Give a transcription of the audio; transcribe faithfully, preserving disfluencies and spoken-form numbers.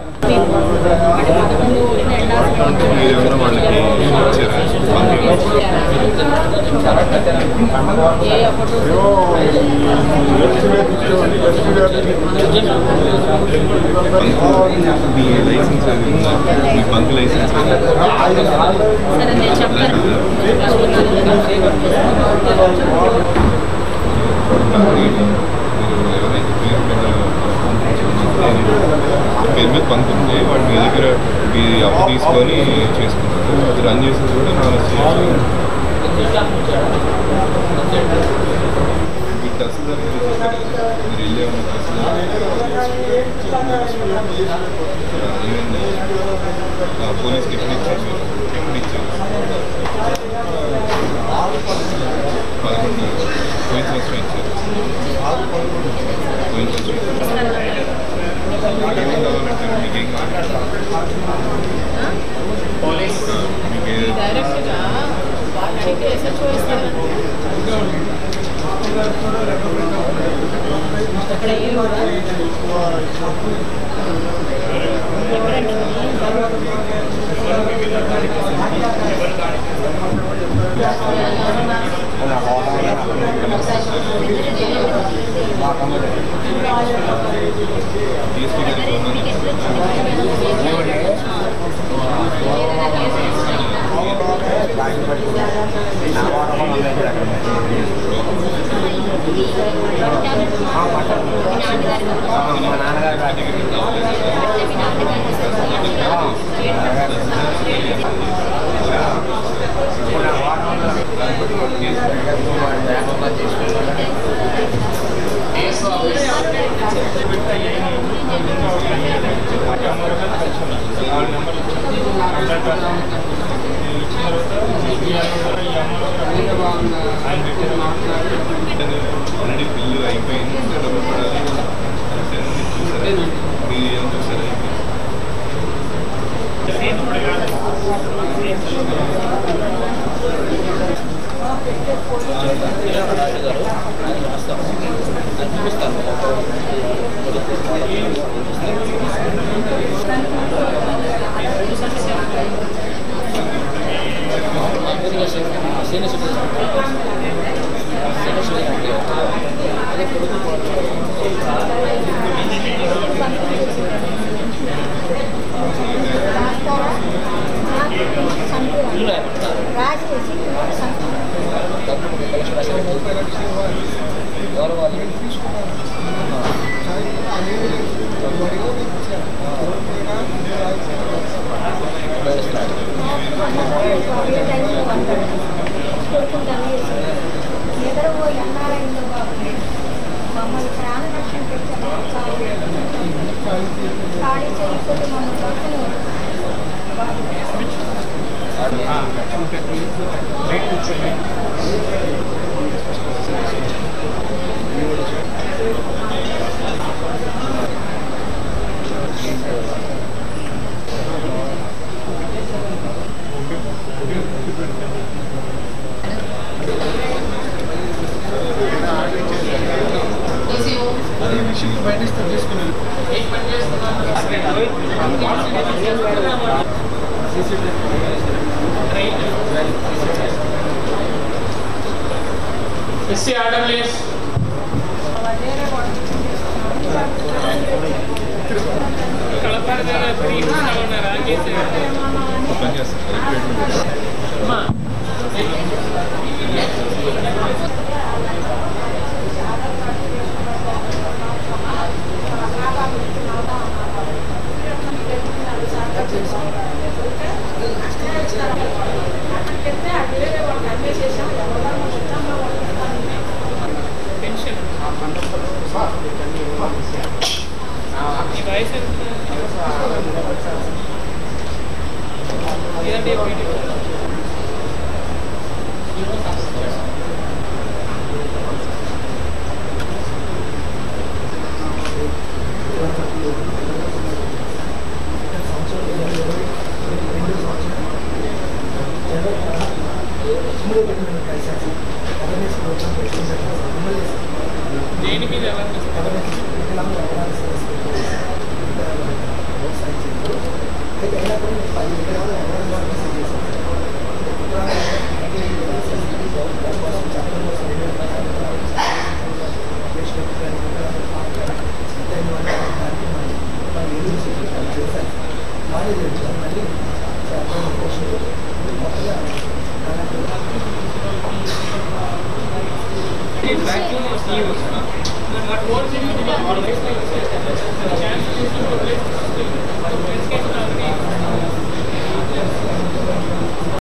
మీరేమైనా వాళ్ళకి మీ లైసెన్స్ మీ బంక్ లైసెన్స్ పేరు మీద బంక్ ఉంది వాడు మీ దగ్గర మీ అప్పు తీసుకొని చేసుకుంటారు అది రన్ చేసేది కూడా నాలుగు మీకు తహసీల్దార్ మీరు వెళ్ళే ఉన్న తహసీల్దార్ పోలీస్కి ఎప్పుడు ఇచ్చారు మీరు ఎప్పుడు ఇచ్చారు పదకొండు పోయిన సంవత్సరం ఇచ్చారు పోయిన సంవత్సరం మీకేం కావాలంటే మీకేం కావాలి మీకే ఆల్రెడీ బిల్లు అయిపోయింది డబ్బులు పడాలి చూసారా మీరు ఏం చూసారా దేని మీద ఎలా Back to